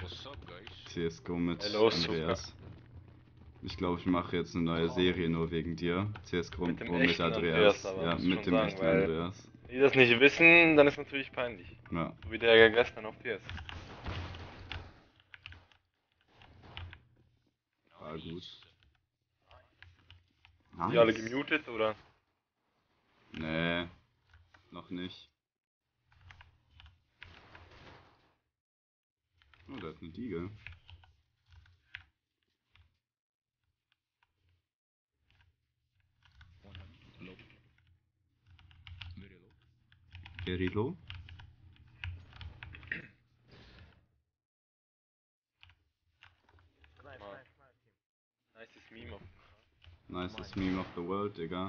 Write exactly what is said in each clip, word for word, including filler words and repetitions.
C S G O mit Hello, Andreas. Ich glaube, ich mache jetzt eine neue Serie nur wegen dir. C S G O Mit dem mit echten Andreas. Andreas, aber Ja, muss ich mit schon dem sagen, echten weil- Andreas. Wenn die das nicht wissen, dann ist natürlich peinlich. Ja. So wie der ja gestern auf P S. War gut. Sind die alle Nice. gemutet oder? Nee, noch nicht. Oh, da ist eine Diege. Very low? Nice Meme. Nicest meme of the world, Digga.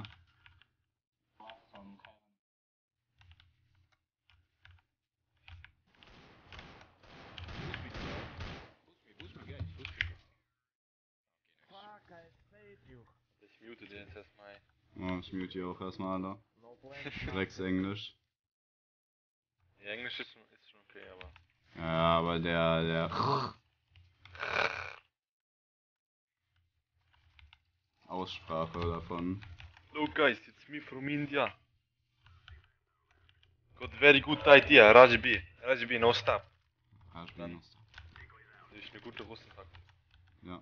Ich mute den jetzt erstmal. Oh, ich mute hier auch erstmal alle. Drecks Englisch. Ja, Englisch ist schon, ist schon okay, aber. Ja, aber der, der Aussprache davon. Hello guys, it's me from India. Got very good idea, Rajbi. Rajbi, no stop. Ah, ich Dann- bin noch- Das ist eine gute Russenpack. Ja.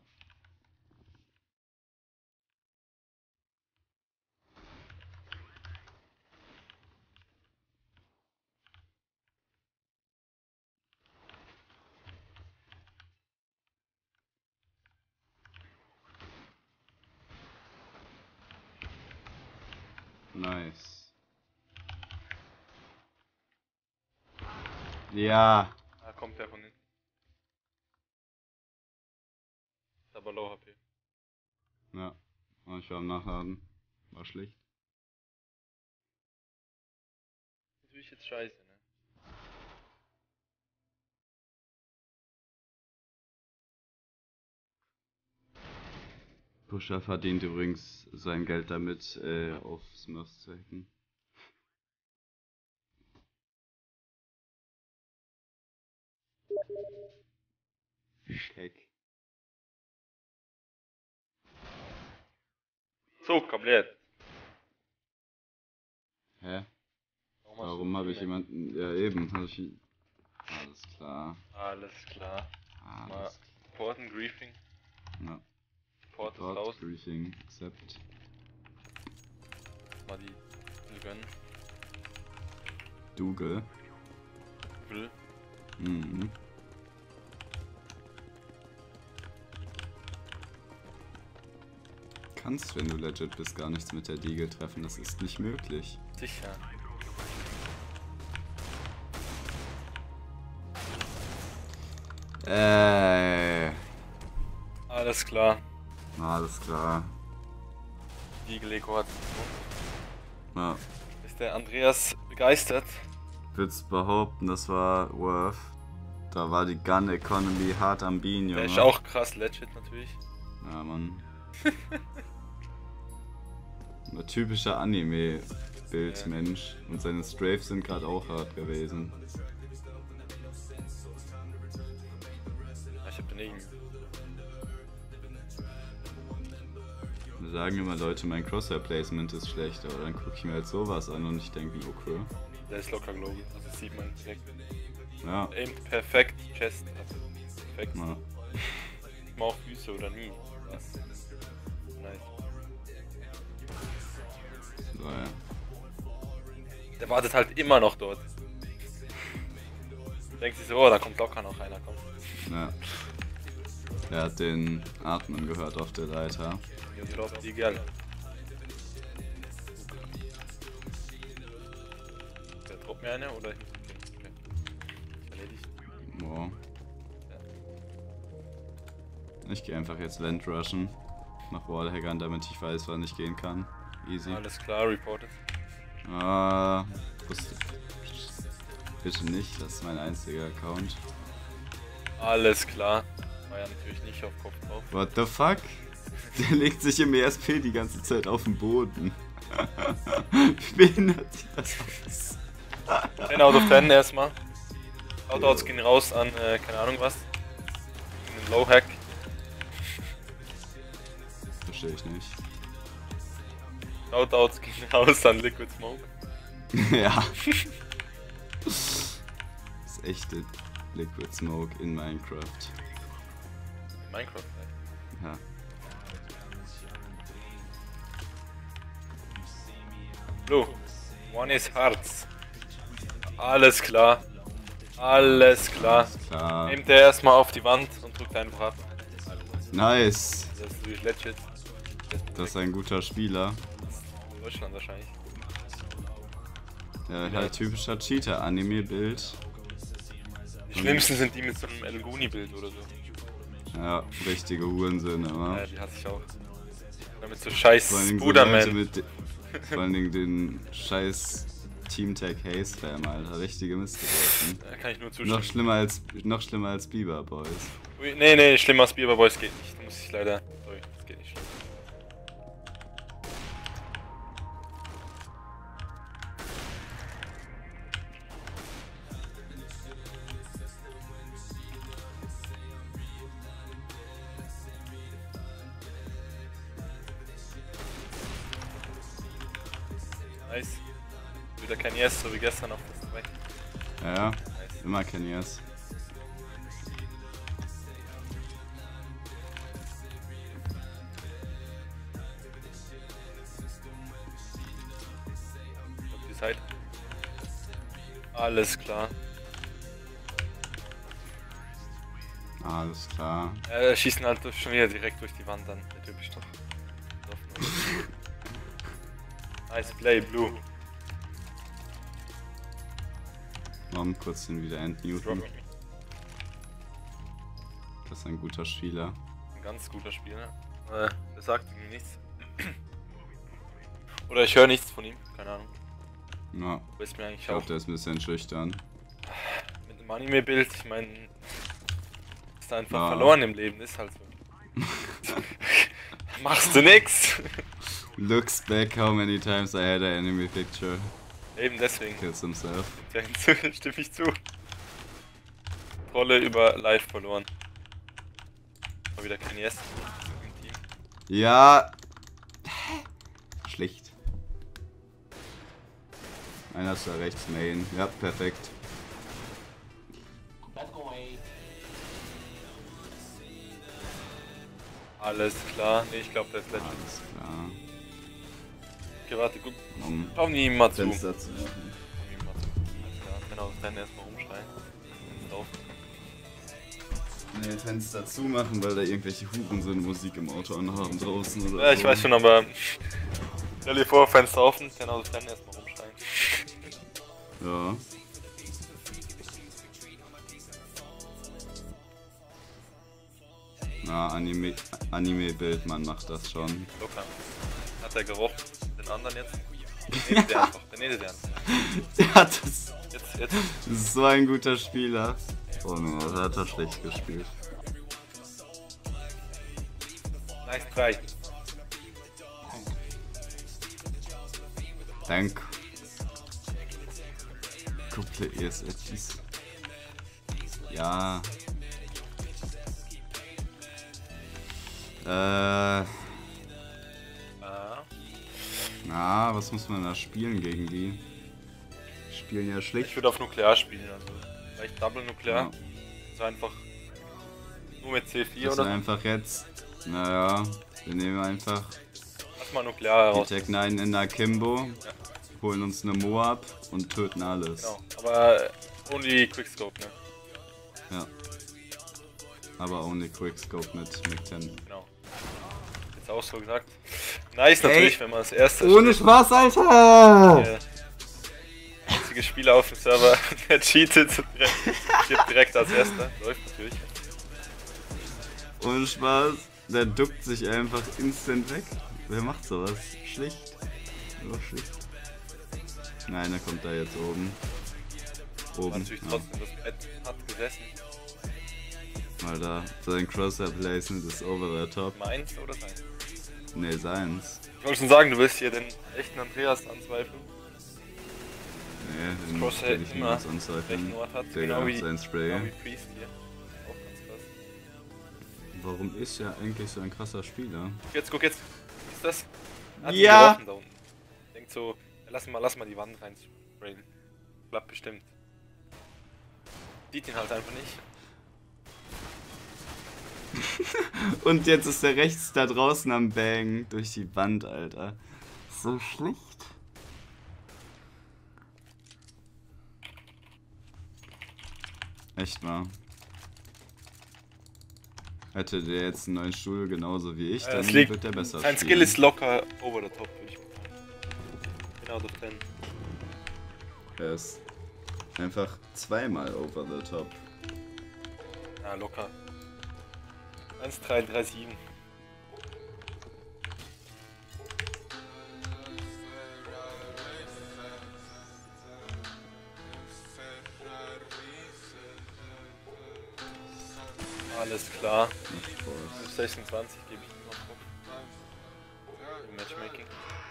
Nice. Ja. Da kommt der von hinten. Ist aber low H P. Ja. Und ich war am Nachladen. War schlecht. Natürlich jetzt scheiße, ne? Pusher verdient übrigens sein Geld damit, äh, auf Smurfs zu hacken. Hack. So, komplett. Hä? Warum, Warum habe ich jemanden. Ja, eben, habe ich. Alles klar. Alles klar. Alles Important Griefing. klar. Port ist Report, raus. Briefing, accept. Mal die die gönnen. Dougal. Will. Mhm. Kannst, wenn du legit bist, gar nichts mit der Diege treffen. Das ist nicht möglich. Sicher. Äh. Alles klar. Alles klar. Die Geleko hat. Ja. Ist der Andreas begeistert? Würdest behaupten, das war worth. Da war die Gun Economy hart am Bienen, Der Junge. ist auch krass legit natürlich. Ja, Mann. Ein typischer Anime-Bildmensch. Und seine Strafes sind gerade auch hart gewesen. Ich hab den irgendwie. Wir sagen immer Leute, mein Crosshair-Placement ist schlecht, aber dann gucke ich mir halt sowas an und ich denke mir, okay. Der ist locker glaube ich. Das sieht man direkt. Ja. Aimt perfekt, Chest. Also perfekt. Ja. Mal auf Füße oder nie. Was? Nice. So, ja. Der wartet halt immer noch dort. Denkt sich so, oh, da kommt locker noch einer, komm. Ja. Er hat den Atmen gehört auf der Leiter. Ich glaub, die gerne. Der droppt mir eine oder ich muss den okay. Erledigt. Boah. Ich gehe einfach jetzt Land rushen. Nach Wallhaggern, damit ich weiß, wann ich gehen kann. Easy. Alles klar, reported. Ah, wusste. Bitte nicht, das ist mein einziger Account. Alles klar. War ja natürlich nicht auf Kopf drauf. What the fuck? Der legt sich im E S P die ganze Zeit auf den Boden. Wie behindert das aus? zehn out of zehn erstmal. Shoutouts gehen raus an, äh, keine Ahnung was. ein Low-Hack. Verstehe ich nicht. Shoutouts gehen raus an Liquid Smoke. Ja. Das ist echte Liquid Smoke in Minecraft. Minecraft, ey. Ja. Blue. One is Hearts. Alles klar. Alles klar. Alles klar. Nehmt er erstmal auf die Wand und drückt einfach ab. Nice. Das ist natürlich legit. Das ist ein guter Spieler. In Deutschland wahrscheinlich. Ja, halt typischer Cheater-Anime-Bild. Die schlimmsten sind die mit so einem Elguni-Bild oder so. Ja, richtige Hurensöhne, Ja, wa? die hasse ich auch. Damit so scheiß Vor allen Dingen so Leute Budaman. mit de- Vor allen Dingen den scheiß Team Tech Haze Spam, Alter. Richtige Mist geworden. Da kann ich nur Noch zustimmen. schlimmer als noch schlimmer als Bieber Boys. Ui, nee, nee, schlimmer als Bieber Boys geht nicht. Da muss ich leider. Sorry, das geht nicht schlimm. Nice. Wieder kein Yes, so wie gestern auf das zwei. Ja, ja. Nice. Immer kein Yes. Auf die Seite. Alles klar. Alles klar. Äh, schießen halt schon wieder direkt durch die Wand dann. Der Typ ist doch. Nice play, Blue. Mom, kurz den wieder entmuten. Drop. Das ist ein guter Spieler. Ein ganz guter Spieler. Äh, der sagt mir nichts. Oder ich höre nichts von ihm, keine Ahnung. Ja, Aber ist mir eigentlich ich glaube, auch der ist ein bisschen schüchtern. mit dem Anime-Bild, ich meine, ist da einfach Ja. verloren im Leben, ist halt so. Machst du nix? Looks back how many times I had an enemy picture. Eben deswegen. Kills himself. Ja, hinzu, stimme ich zu. Rolle über live verloren. Mal wieder kein Yes im Team. Ja. Schlicht. Einer ist da rechts Main. Ja, perfekt. Alles klar. Nee, ich glaube, der ist legit. Alles klar. Okay, warte, guck. Um Schau nie mal zu. Fenster zu machen. Schau nie mal zu. Alles klar. Genau, dann erstmal rumschreien. Fenster auf. Nee, Fenster zumachen, weil da irgendwelche Hurensohn Musik im Auto anhaben draußen oder Ja, ich so. weiß schon, aber. Stell dir vor, Fenster offen, genau, dann erstmal rumschreien. Ja. Na, Anime, Anime-Bild, man macht das schon. Locker. Hat er gerochen? Den anderen jetzt? Der näht der einfach. Der näht der einfach. Ja, das, Jetzt, jetzt. das ist so ein guter Spieler. Oh ne, das hat er schlecht gespielt. Nice try. Danke. Couple E S Edges. Ja. Äh. Ah. Na, was muss man da spielen gegen die? Die spielen ja Ich schlecht. würde auf Nuklear spielen, also. Vielleicht Double Nuklear. Ja. Also einfach. Nur mit C vier Das oder ist so. einfach jetzt. Naja, wir nehmen einfach Lass mal Nuklear die heraus. Tech neun in Akimbo, Ja. holen uns eine Moab und töten alles. Genau. Aber only Quickscope, ne? Ja. Aber only Quickscope mit Mac zehn. Genau. Jetzt auch so gesagt. Nice natürlich, Ey, wenn man das erste Ohne Spaß, Alter! Der einzige Spieler auf dem Server, der cheatet, direkt, stirbt direkt als erster. Läuft natürlich. Ohne Spaß, der duckt sich einfach instant weg. Wer macht sowas? Schlicht. Nur schlicht. Nein, er kommt da jetzt oben. Aber Oben. natürlich Ja. trotzdem das Bett hat gesessen. Alter, sein Crosshair Placement ist over the top. Meins oder sein? Ne, seins. Ich wollte schon sagen, du willst hier den echten Andreas anzweifeln. Nee, den Crosshair will ich immer niemals anzweifeln. rechten Ort hat, Digga, genau wie, sein Spray. genau wie Priest hier. Auch ganz krass. warum ist er eigentlich so ein krasser Spieler? Jetzt, guck jetzt. Ist das? Hat ihn Ja! geworfen da unten. Denkt so, lass mal, lass mal die Wand rein sprayen. Klappt bestimmt. Sieht ihn halt einfach nicht. Und jetzt ist er rechts da draußen am Bang durch die Wand, Alter. So schlecht. Echt wahr. Hätte der jetzt einen neuen Stuhl genauso wie ich, Äh, dann es liegt- wird der besser Sein spielen. Skill ist locker over the top, würde ich mal sagen. Genau auf zehn. Er ist einfach zweimal over the top. Ja, locker. eins drei drei sieben. Alles klar. sechsundzwanzig gebe ich ihm noch drauf. Im Matchmaking.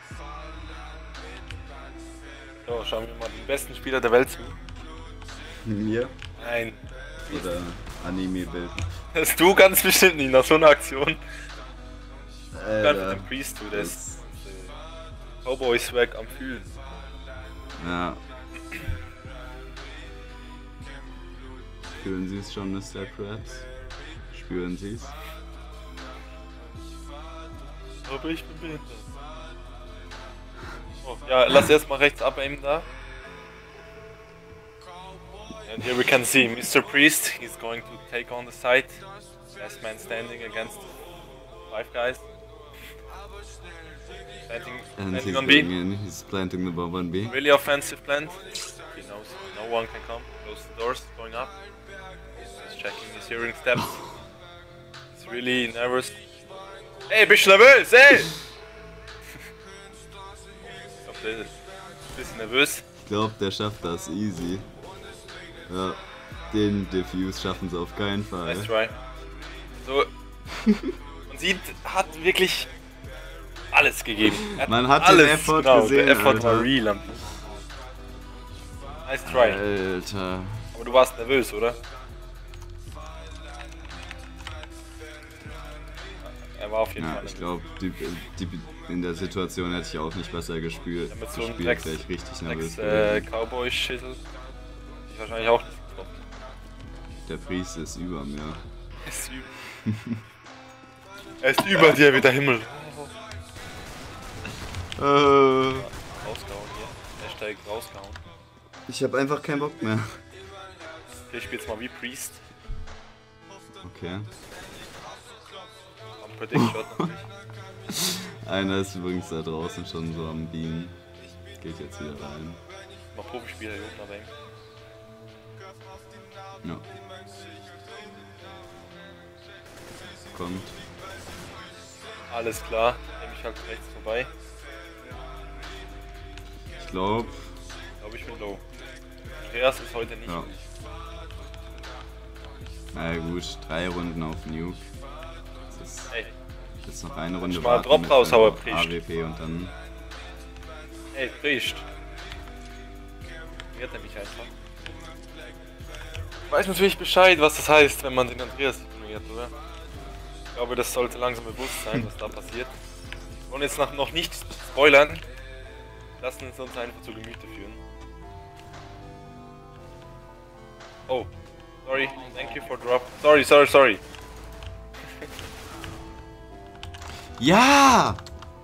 So, schauen wir mal den besten Spieler der Welt zu. Mir? Nein. Oder Anime-Bild. Das ist du ganz bestimmt nicht nach so einer Aktion. Einfach Alter. den Priest, du, der ist äh, Cowboy-Swag am Fühlen. Ja. Fühlen Sie es schon, Mister Krabs? Spüren Sie es? Aber ich bin behindert. Oh, ja, lass erst mal rechts abaimen da. And here we can see Mister Priest. He's going to take on the side. Last man standing against five guys. Planting, And planting he's on going B. in, he's planting the bomb on B. Really offensive plant. He knows no one can come. Close the doors, going up. He's checking his hearing steps. He's really nervous. Ey, bist du nervös, ey! Ich glaub, der ist ein bisschen nervös. Ich glaube, der schafft das easy. Ja, den Diffuse schaffen sie auf keinen Fall. Nice try. So, man sieht, hat wirklich alles gegeben. Er Man hat den alles, Effort genau, gesehen, der Effort Alter. war real. am- Nice try. Alter. Aber du warst nervös, oder? Er war auf jeden Ja, Fall ich nervös. glaube, die, die, in der Situation hätte ich auch nicht besser gespielt. Ja, mit so einem gespielt, Drecks, wäre ich richtig nervös Drecks äh, gewesen. Cowboy-Schittel. Ich wahrscheinlich auch nicht getroffen. Der Priest ist über mir. Er ist über, er ist über dir wie der Himmel. Äh, Rausgehauen hier. Hashtag rausgehauen. ich habe einfach keinen Bock mehr. Okay, ich spiel jetzt mal wie Priest. Okay. Am Predict Shot natürlich. Einer ist übrigens da draußen schon so am Beam. Geht jetzt wieder rein. Mal Profispieler hier unten aber eben. Ja. Kommt. Alles klar, nehme ich halt rechts vorbei. Ich glaube. Ich glaube, ich bin low. Andreas ist heute nicht. Ja. Na ja, gut, drei Runden auf Nuke. Das ist Ey, jetzt noch eine Runde ich mal einen Drop mit raushaue, dem Priest. A W P und dann. ey, Priest. Ignoriert er mich einfach. Ich weiß natürlich Bescheid, was das heißt, wenn man den Andreas ignoriert, oder? Ich glaube, das sollte langsam bewusst sein, was da passiert. Und jetzt noch, noch nicht spoilern. Lassen uns uns einfach zu Gemüte führen. Oh, sorry, thank you for drop. Sorry, sorry, sorry. Ja!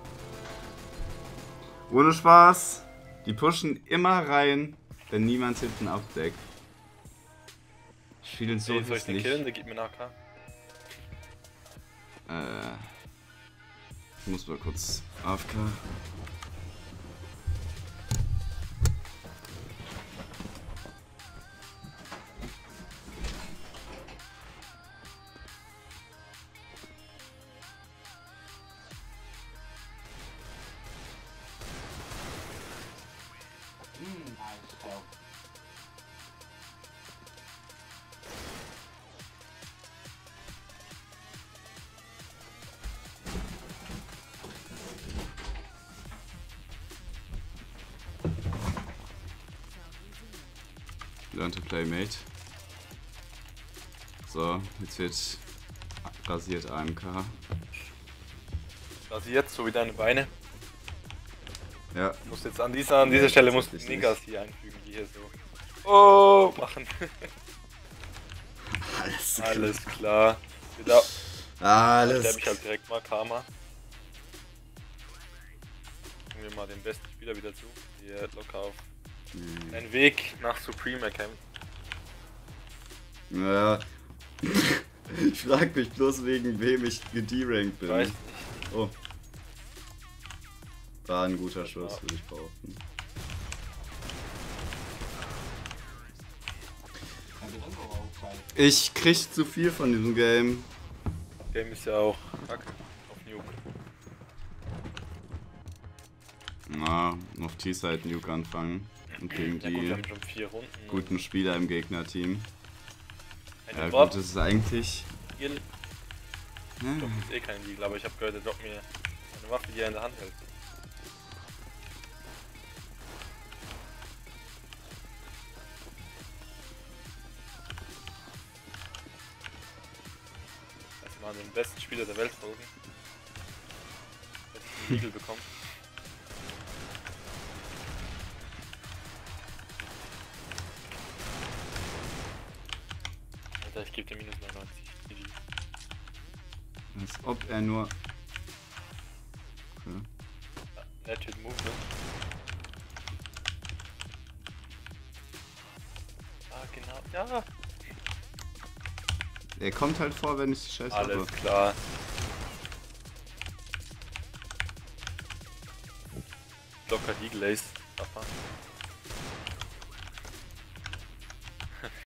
Ohne Spaß. Die pushen immer rein, wenn niemand hinten abdeckt. Spielen so Hey, soll ich den hässlich. killen? Der gibt mir einen A K. Äh, ich muss mal kurz A F K. Learn to play, mate. So, jetzt wird Rasiert A M K. Rasiert, so wie deine Beine. Ja. Du musst jetzt an dieser, an dieser Nee, Stelle musst du tatsächlich Niggas hier einfügen, die hier so oh machen. Alles klar. Alles klar. Wieder. Alles Der mich halt direkt mal Karma. Gucken wir mal den besten Spieler wieder zu. Hier locker auf Nee. einen Weg nach Supreme erkämpft. Naja. Ich frag mich bloß wegen wem ich gederankt bin. Weiß nicht. Oh. War ein guter Schuss, würde ich behaupten. Ich krieg zu viel von diesem Game. Game ist ja auch kacke auf Nuke. Na, auf T-Side Nuke anfangen. Und gegen Ja gut, wir die haben schon vier Runden. guten Spieler im Gegnerteam. Eine Ja Drop. gut, das ist eigentlich... Hier Ja. Drop ist eh kein Deal, aber ich habe gehört, er droppt mir eine Waffe, die er in der Hand hält. Lass mal den besten Spieler der Welt folgen. Jetzt einen Eagle bekommen. Alter, ich gebe dir minus neunundneunzig. G G. Als ob er nur... Okay. Legit Movement. Ah, genau. Ja. Er kommt halt vor, wenn ich die Scheiße Alles habe. klar. Locker Eagle Ace. Papa.